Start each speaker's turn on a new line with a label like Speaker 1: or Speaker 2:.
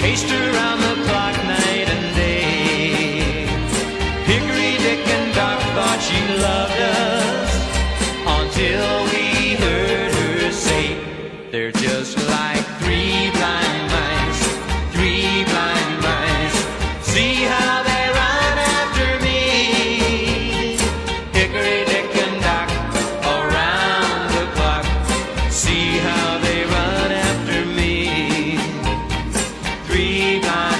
Speaker 1: chased around the clock night and day. Hickory, Dick, and Doc thought she loved us until we heard her say, they're just like three blind mice, three blind mice. See how they run after me. Hickory, Dick, and Doc, around the clock. See how they run after me. Three blind